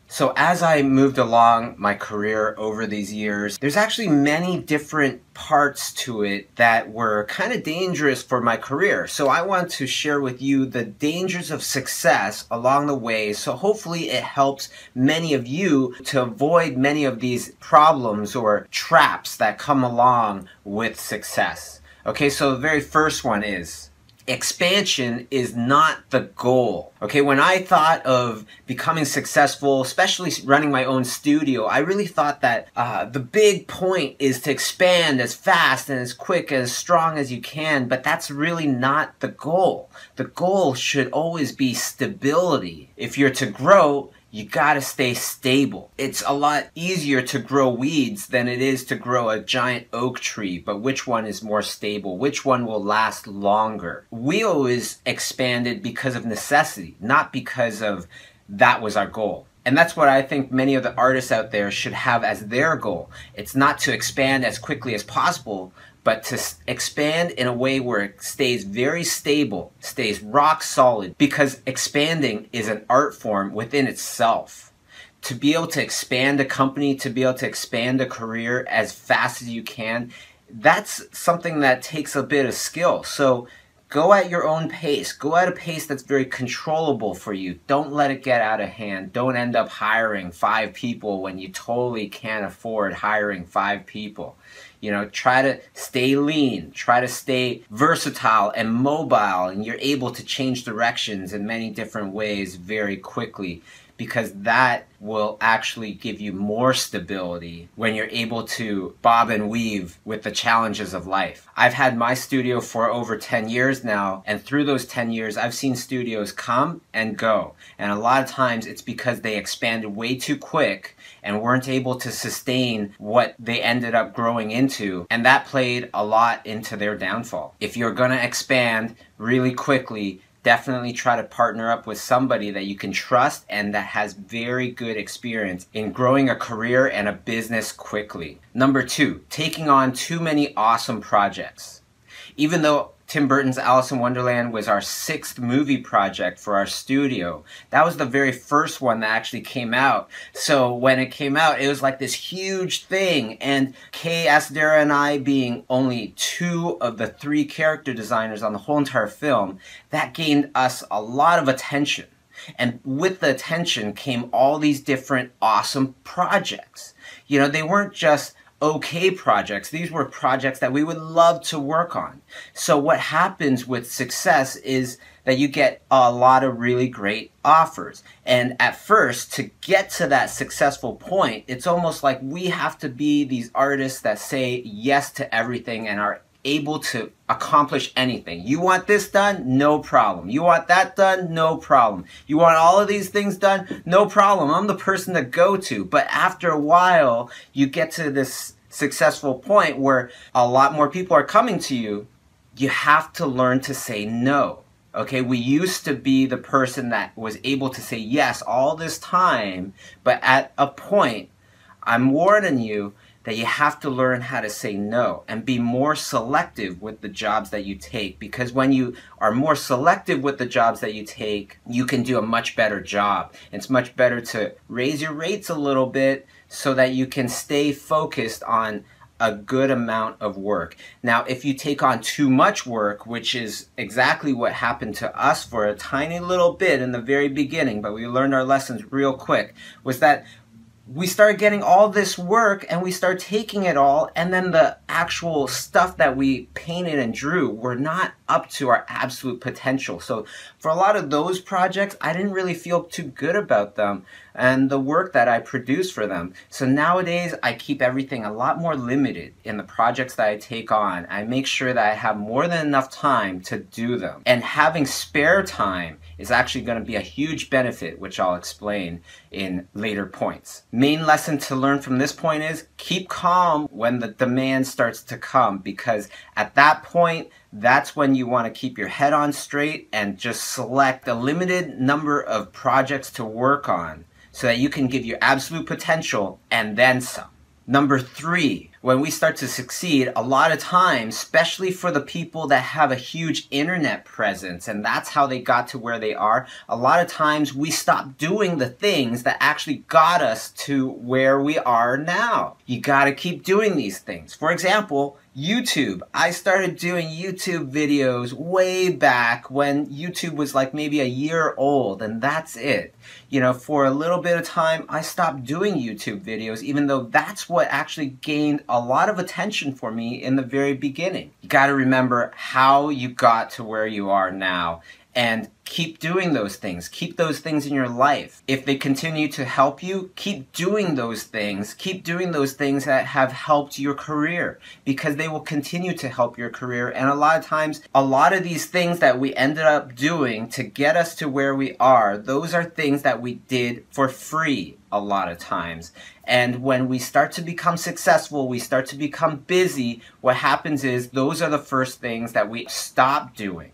So as I moved along my career over these years, there's actually many different parts to it that were kind of dangerous for my career. So I want to share with you the dangers of success along the way. So hopefully it helps many of you to avoid many of these problems or traps that come along with success. Okay, so the very first one is expansion is not the goal. Okay, when I thought of becoming successful, especially running my own studio, I really thought that the big point is to expand as fast and as quick, as strong as you can, but that's really not the goal. The goal should always be stability. If you're to grow, you gotta stay stable. It's a lot easier to grow weeds than it is to grow a giant oak tree, but which one is more stable? Which one will last longer? We always expanded because of necessity, not because of that was our goal. And that's what I think many of the artists out there should have as their goal. It's not to expand as quickly as possible, but to expand in a way where it stays very stable, stays rock solid, because expanding is an art form within itself. To be able to expand a company, to be able to expand a career as fast as you can, that's something that takes a bit of skill. So go at your own pace. Go at a pace that's very controllable for you. Don't let it get out of hand. Don't end up hiring 5 people when you totally can't afford hiring 5 people. You know, try to stay lean, try to stay versatile and mobile, and you're able to change directions in many different ways very quickly, because that will actually give you more stability when you're able to bob and weave with the challenges of life. I've had my studio for over 10 years now, and through those 10 years, I've seen studios come and go. And a lot of times it's because they expanded way too quick and weren't able to sustain what they ended up growing into, and that played a lot into their downfall. If you're gonna expand really quickly, definitely try to partner up with somebody that you can trust and that has very good experience in growing a career and a business quickly. Number 2, taking on too many awesome projects. Even though Tim Burton's Alice in Wonderland was our 6th movie project for our studio, that was the very first one that actually came out. So when it came out, it was like this huge thing, and Kay Asadera and I being only 2 of the 3 character designers on the whole entire film, that gained us a lot of attention. And with the attention came all these different awesome projects. You know, they weren't just okay projects. These were projects that we would love to work on. So what happens with success is that you get a lot of really great offers. And at first, to get to that successful point, it's almost like we have to be these artists that say yes to everything and are able to accomplish anything. You want this done? No problem. You want that done? No problem. You want all of these things done? No problem. I'm the person to go to. But after a while, you get to this successful point where a lot more people are coming to you. You have to learn to say no. Okay, we used to be the person that was able to say yes all this time, but at a point, I'm warning you that you have to learn how to say no and be more selective with the jobs that you take, because when you are more selective with the jobs that you take, you can do a much better job. It's much better to raise your rates a little bit so that you can stay focused on a good amount of work. Now, if you take on too much work, which is exactly what happened to us for a tiny little bit in the very beginning, but we learned our lessons real quick, was that we started getting all this work and we started taking it all, and then the actual stuff that we painted and drew were not up to our absolute potential. So for a lot of those projects, I didn't really feel too good about them and the work that I produced for them. So nowadays, I keep everything a lot more limited in the projects that I take on. I make sure that I have more than enough time to do them. And having spare time is actually going to be a huge benefit, which I'll explain in later points. Main lesson to learn from this point is keep calm when the demand starts to come, because at that point, that's when you want to keep your head on straight and just select a limited number of projects to work on so that you can give your absolute potential and then some. Number 3, When we start to succeed, a lot of times, especially for the people that have a huge internet presence, and that's how they got to where they are, a lot of times we stop doing the things that actually got us to where we are now. You gotta keep doing these things. For example, YouTube. I started doing YouTube videos way back when YouTube was like maybe a year old, and that's it. You know, for a little bit of time, I stopped doing YouTube videos, even though that's what actually gained a lot of attention for me in the very beginning. You got to remember how you got to where you are now, and keep doing those things. Keep those things in your life. If they continue to help you, keep doing those things. Keep doing those things that have helped your career, because they will continue to help your career. And a lot of times, a lot of these things that we ended up doing to get us to where we are, those are things that we did for free a lot of times. And when we start to become successful, we start to become busy, what happens is those are the first things that we stop doing.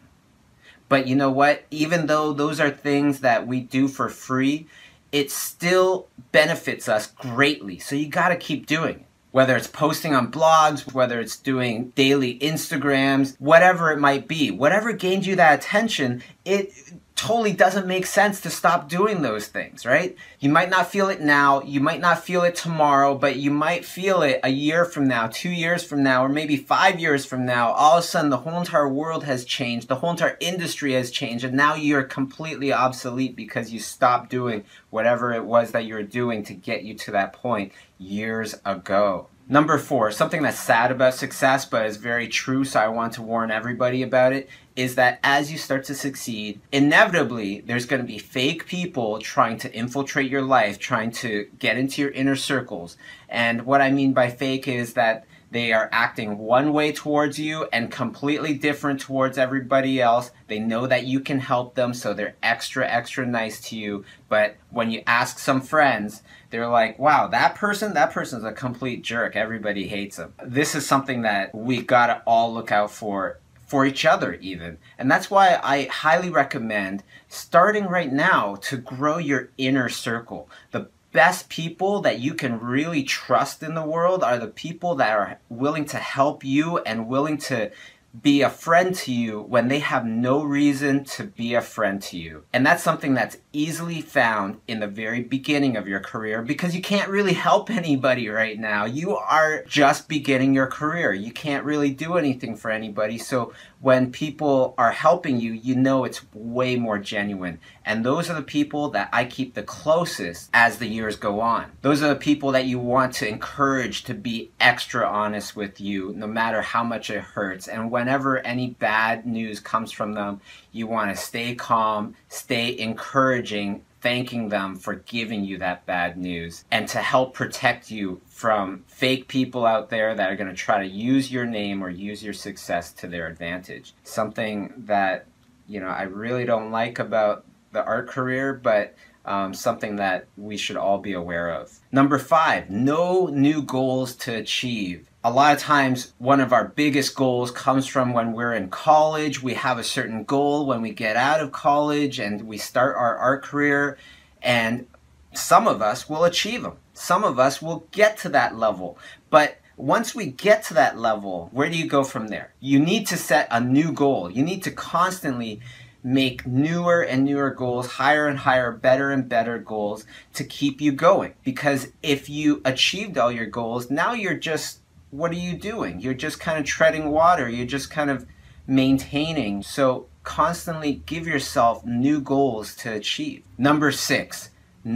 But you know what? Even though those are things that we do for free, it still benefits us greatly. So you got to keep doing it. Whether it's posting on blogs, whether it's doing daily Instagrams, whatever it might be, whatever gained you that attention, it totally doesn't make sense to stop doing those things, right? You might not feel it now, you might not feel it tomorrow, but you might feel it a year from now, 2 years from now, or maybe 5 years from now. All of a sudden, the whole entire world has changed, the whole entire industry has changed, and now you're completely obsolete because you stopped doing whatever it was that you were doing to get you to that point years ago. Number 4, something that's sad about success but is very true, so I want to warn everybody about it, is that as you start to succeed, inevitably there's going to be fake people trying to infiltrate your life, trying to get into your inner circles. And what I mean by fake is that they are acting one way towards you and completely different towards everybody else. They know that you can help them, so they're extra nice to you. But when you ask some friends, they're like, wow, that person's a complete jerk. Everybody hates him. This is something that we gotta all look out for each other even. And that's why I highly recommend starting right now to grow your inner circle. The best people that you can really trust in the world are the people that are willing to help you and willing to be a friend to you when they have no reason to be a friend to you. And that's something that's easily found in the very beginning of your career, because you can't really help anybody right now. You are just beginning your career. You can't really do anything for anybody. So when people are helping you, you know it's way more genuine. And those are the people that I keep the closest as the years go on. Those are the people that you want to encourage to be extra honest with you, no matter how much it hurts. And whenever any bad news comes from them, you want to stay calm, stay encouraging, thanking them for giving you that bad news, and to help protect you from fake people out there that are going to try to use your name or use your success to their advantage. Something that, you know, I really don't like about the art career, but something that we should all be aware of. Number 5, no new goals to achieve. A lot of times, one of our biggest goals comes from when we're in college. We have a certain goal when we get out of college and we start our art career, and some of us will achieve them. Some of us will get to that level. But once we get to that level, where do you go from there? You need to set a new goal. You need to constantly make newer and newer goals, higher and higher, better and better goals to keep you going. Because if you achieved all your goals, now you're just, what are you doing? You're just kind of treading water. You're just kind of maintaining. So constantly give yourself new goals to achieve. Number 6,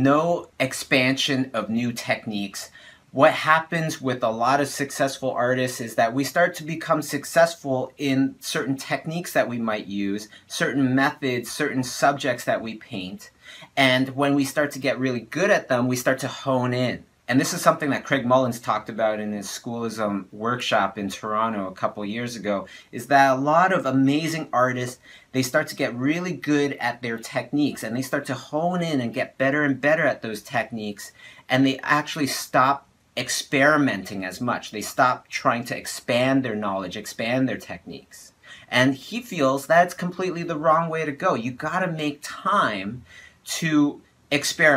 no expansion of new techniques. What happens with a lot of successful artists is that we start to become successful in certain techniques that we might use, certain methods, certain subjects that we paint. And when we start to get really good at them, we start to hone in. And this is something that Craig Mullins talked about in his Schoolism workshop in Toronto a couple years ago, is that a lot of amazing artists, they start to get really good at their techniques, and they start to hone in and get better and better at those techniques, and they actually stop experimenting as much. They stop trying to expand their knowledge, expand their techniques. And he feels that's completely the wrong way to go. You gotta make time to experiment,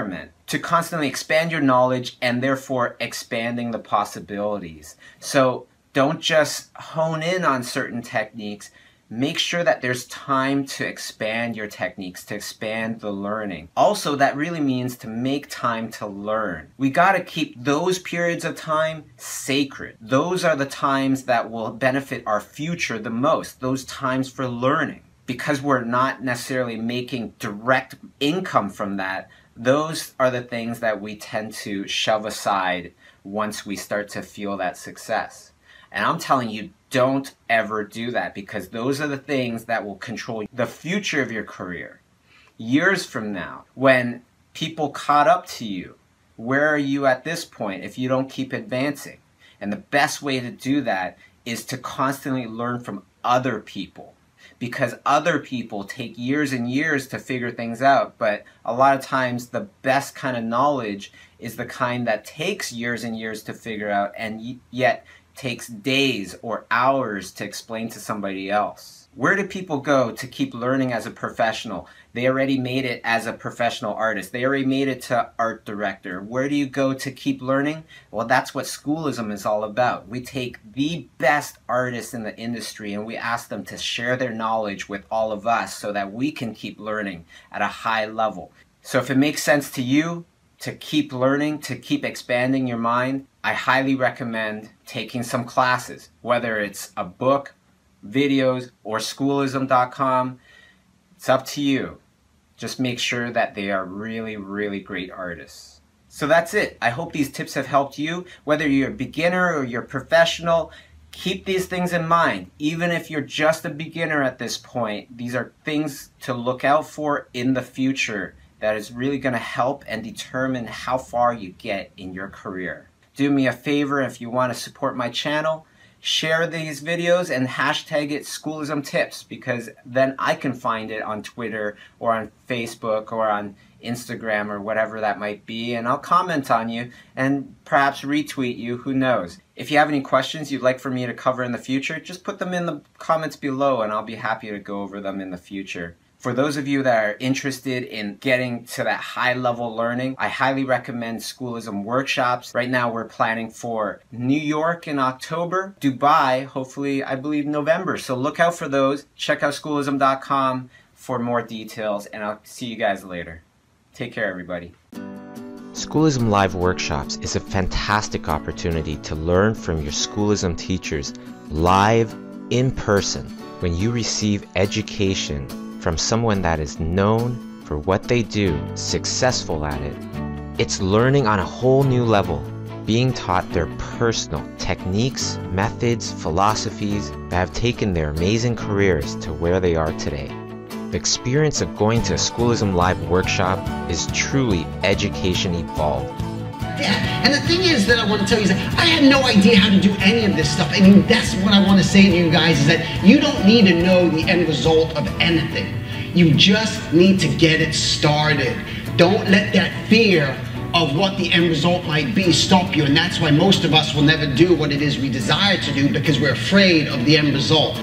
to constantly expand your knowledge and therefore expanding the possibilities. So don't just hone in on certain techniques. Make sure that there's time to expand your techniques, to expand the learning. Also, that really means to make time to learn. We got to keep those periods of time sacred. Those are the times that will benefit our future the most, those times for learning. Because we're not necessarily making direct income from that, those are the things that we tend to shove aside once we start to feel that success. And I'm telling you, don't ever do that, because those are the things that will control the future of your career. Years from now, when people caught up to you, where are you at this point if you don't keep advancing? And the best way to do that is to constantly learn from other people, because other people take years and years to figure things out, but a lot of times the best kind of knowledge is the kind that takes years and years to figure out and yet takes days or hours to explain to somebody else. Where do people go to keep learning as a professional? They already made it as a professional artist. They already made it to art director. Where do you go to keep learning? Well, that's what Schoolism is all about. We take the best artists in the industry and we ask them to share their knowledge with all of us so that we can keep learning at a high level. So if it makes sense to you to keep learning, to keep expanding your mind, I highly recommend taking some classes, whether it's a book, videos, or schoolism.com. It's up to you. Just make sure that they are really, really great artists. So that's it. I hope these tips have helped you. Whether you're a beginner or you're professional, keep these things in mind. Even if you're just a beginner at this point, these are things to look out for in the future that is really going to help and determine how far you get in your career. Do me a favor, if you want to support my channel, share these videos and hashtag it Schoolism Tips, because then I can find it on Twitter or on Facebook or on Instagram or whatever that might be, and I'll comment on you and perhaps retweet you, who knows. If you have any questions you'd like for me to cover in the future, just put them in the comments below and I'll be happy to go over them in the future. For those of you that are interested in getting to that high-level learning, I highly recommend Schoolism workshops. Right now we're planning for New York in October, Dubai, hopefully, I believe, November. So look out for those. Check out schoolism.com for more details, and I'll see you guys later. Take care, everybody. Schoolism Live Workshops is a fantastic opportunity to learn from your Schoolism teachers live, in person, when you receive education from someone that is known for what they do, successful at it. It's learning on a whole new level, being taught their personal techniques, methods, philosophies that have taken their amazing careers to where they are today. The experience of going to a Schoolism Live workshop is truly education evolved. Yeah, and the thing is that I want to tell you is that I had no idea how to do any of this stuff. I mean, that's what I want to say to you guys, is that you don't need to know the end result of anything. You just need to get it started. Don't let that fear of what the end result might be stop you, and that's why most of us will never do what it is we desire to do, because we're afraid of the end result.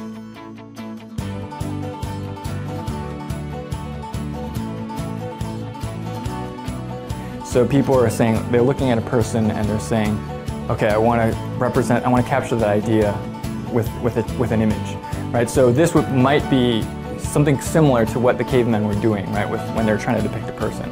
So people are saying, they're looking at a person and they're saying, okay, I want to capture that idea with an image, right? So this might be something similar to what the cavemen were doing, right, when they're trying to depict a person.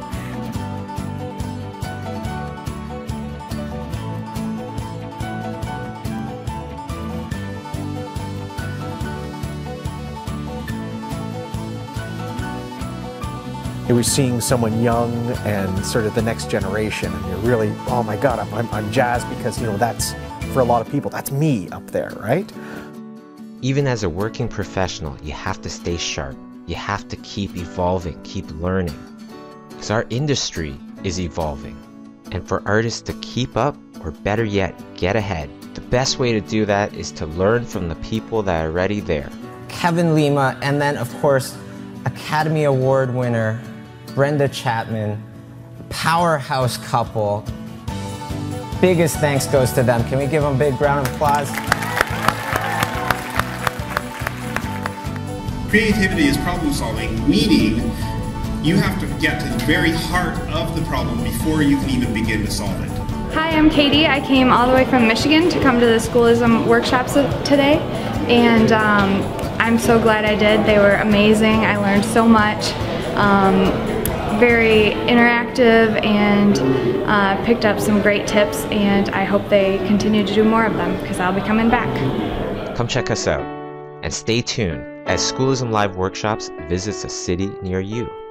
It was seeing someone young and sort of the next generation, and you're really, oh my God, I'm jazzed, because, you know, that's, for a lot of people, that's me up there, right? Even as a working professional, you have to stay sharp. You have to keep evolving, keep learning. Because our industry is evolving. And for artists to keep up, or better yet, get ahead, the best way to do that is to learn from the people that are already there. Kevin Lima, and then of course, Academy Award winner, Brenda Chapman, powerhouse couple. Biggest thanks goes to them. Can we give them a big round of applause? Creativity is problem solving, meaning You have to get to the very heart of the problem before you can even begin to solve it. Hi, I'm Katie. I came all the way from Michigan to come to the Schoolism workshops today, and I'm so glad I did. They were amazing. I learned so much. Very interactive, and picked up some great tips, and I hope they continue to do more of them because I'll be coming back. Come check us out and stay tuned as Schoolism Live Workshops visits a city near you.